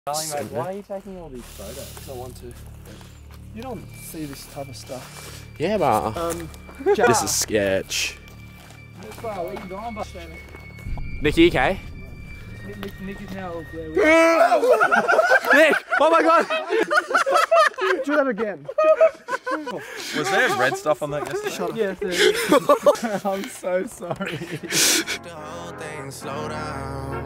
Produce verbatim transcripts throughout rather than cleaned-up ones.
Darling mate, why are you taking all these photos? I want to. You don't see this type of stuff. Yeah, but um, this is sketch. Where you going, but Nicky, okay? Nick, Nick is now there. Nick! Oh my god! Do that again. Was there red stuff on that yesterday? Shut up. Yes, there is. I'm so sorry. The whole thing slow down,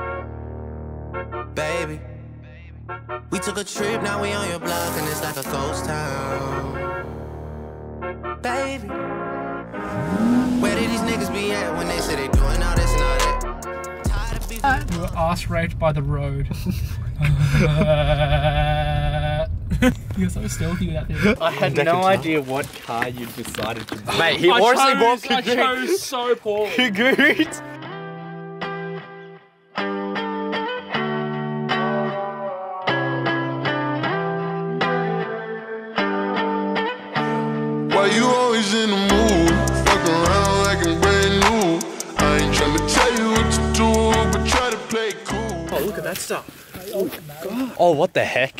baby. We took a trip, now we on your block and it's like a ghost town, baby. Where did these niggas be at when they say they doing all this and all that? Tired of being You were ass raped by the road. You're so stealthy without there. I had no idea what car you decided to buy. Mate, he I honestly bought chose, I chose so poorly. Kagoot. Why you always in the mood? Fuck around like I'm brand new. I ain't tryna tell you what to do, but try to play cool. Oh, look at that stuff. Oh, God. Oh, what the heck?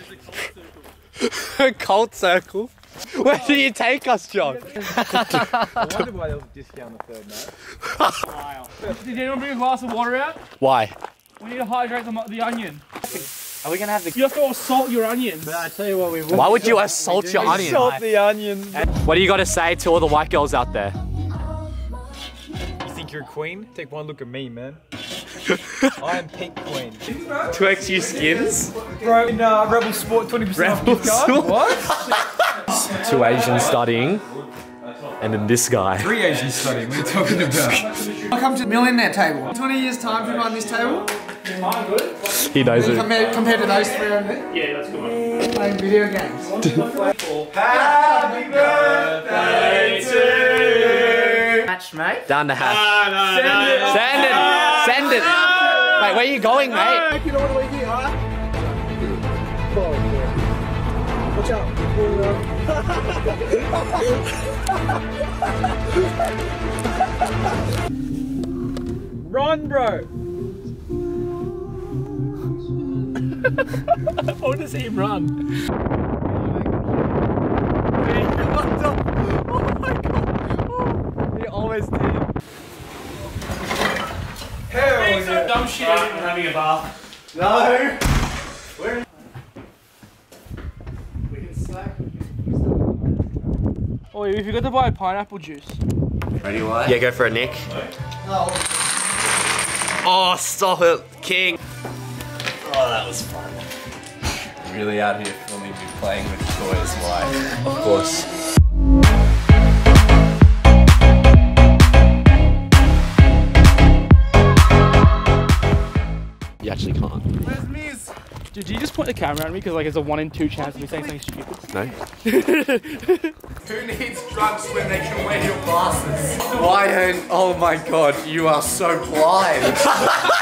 A cult circle? Where do you take us, John? I wonder why there was a discount on the third note. Wow. Did anyone bring a glass of water out? Why? We need to hydrate the, the onion. Are we gonna have the? You have to salt your onions. But I tell you what, we will. Why would you assault your onion? Salt the onions. What do you got to say to all the white girls out there? You think you're a queen? Take one look at me, man. I am pink queen. Two X U skins? Bro, in uh, Rebel Sport, twenty percent off gift card. What? Two Asians studying, and then this guy. Three Asians studying, what are you talking about? I come to the millionaire table. twenty years time to run this table. He knows it. Compared, compared to those three over there. Yeah, that's good. Playing video games. Happy birthday to you. Match, mate. Down the hatch. Send it. Send it! Send it! Mate, where are you going, mate? You know what we do, huh? Watch out. Run, bro. I want to see him run. Oh my god! He always did. Hell yeah. Some dumb shit out of having a bath. No. Oh, you forgot to buy pineapple juice. Ready, what? Yeah, go for it, Nick. Oh. Oh, stop it, King. Oh, that was fun. Really out here filming me playing with toys, why? Of course. You actually can't. Where's Miz? Did you just point the camera at me because like there's a one in two chance of me saying something stupid? No? Who needs drugs when they can wear your glasses? Why? Oh my god, you are so blind.